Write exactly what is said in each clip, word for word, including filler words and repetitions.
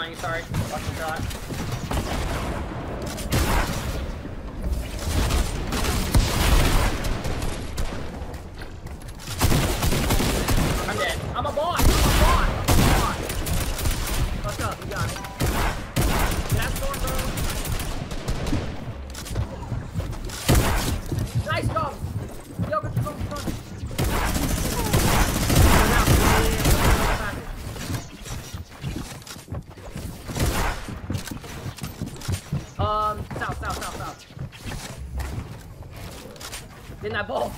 on you, sorry. Watch the shot. I'm dead. I'm a bot! I'm a bot! I'm a bot! Fuck up, you got me. Get that storm, bro. Nice job! Yo, good job, good job. Um, south, south, south, south. In that ball.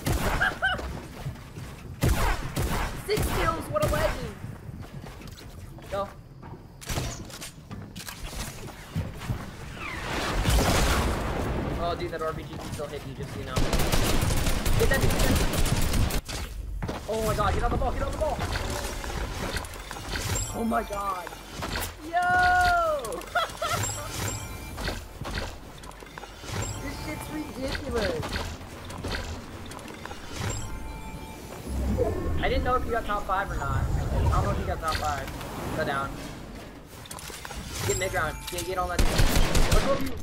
Six kills, what a legend. Go. Oh, dude, that R P G can still hit you, just so you know. Get that, get that. Oh my god, get on the ball, get on the ball. Oh my god. Yo! This shit's ridiculous. I didn't know if you got top five or not. I don't know if you got top five. Go down. Get mid ground. Get, get on that. Look over you.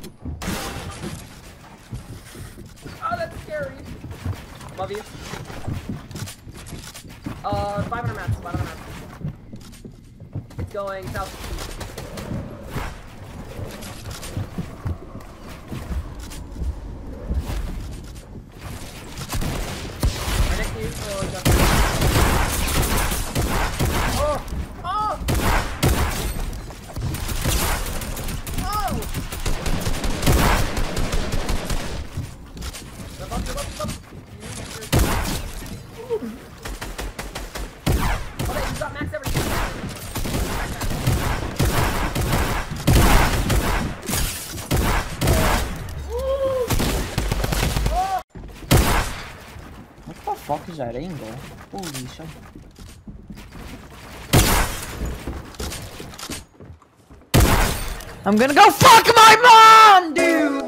Oh, that's scary. Love you. Uh, five hundred mats. five hundred mats. It's going south. Right next to you. Oh, oh! Oh! Oh! Jump up, jump up, jump up. Oh, wait, you got max everything. What the fuck is that angle? Holy shit. I'm gonna go fuck my mom, dude!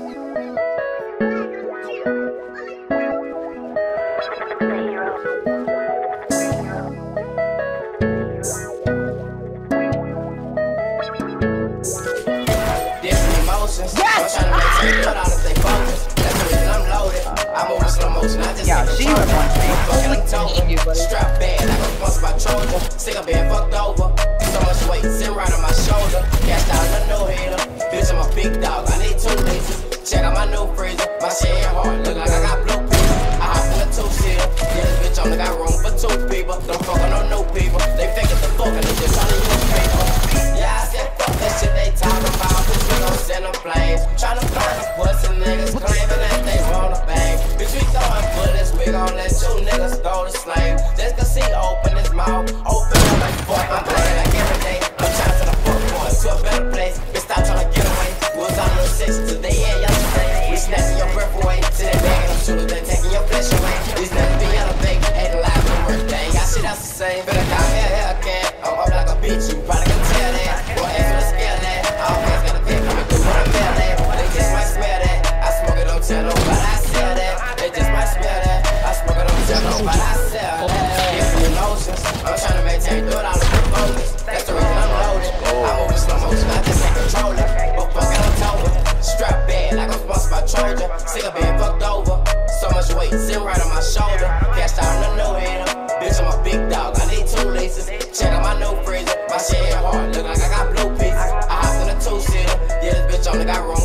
Different emotions. Yes! I'm trying to maintain your thought to stay focused. That's the reason I'm loaded. I move in slow motion. I just Yeah, take she control. was on me. Fucking total. Strap bad like I'm sponsored by Trojan. Sick of being fucked over. So much weight sitting right on my shoulder. Cashed out a no hater. Bitch, I'm a big dog. I need two laces. Check out my new freezer. My shit ain't hard. Look like I got blue pills. I hopped in a two-seater. Yeah, this bitch only got room for two people. Don't fuck on no new people. They fake it the fuck and they just trying to use paper. Yeah, I said fuck that shit they talking about. Bitch, we gon' send them planes. Tryna find us pussy niggas claiming that they wanna bang. Bitch, we throwing bullets. We gon' let you niggas go to slave. Just cause he open his mouth. Open up like fuck. I'm playing like every day. I'm trying to the fuck boy to a better place. Bitch, stop tryna get away. We was on the six today, yeah, yesterday. We snatching your breath away. Till they begging them shooters, they taking your flesh away. These niggas be yellow big, ain't alive for work. They ain't got shit else to say. Better call me a Hellcat. I'm up like a bitch, you probably can tell that. Boy, ass with a scale that. Always got a pick coming through what I'm mad at. They just might smell that. I smoke it, don't tell nobody I sell that. They just might smell that. I smoke it, don't tell nobody I sell that. Different emotions. I'm trying to maintain through it all the focus. That's the reason I'm loaded. I move in slow motion, I just can't control it. But fuck it, I'm told. Strap bad like I'm sponsored by Trojan. Sick of being fucked over. So much weight sitting right on my shoulder. Cashed out on a no hater. Bitch, I'm a big dog. I need two laces. Check out my new freezer. My shit ain't hard. Look like I got blue pieces. I hopped in a two-seater. Yeah, this bitch only got room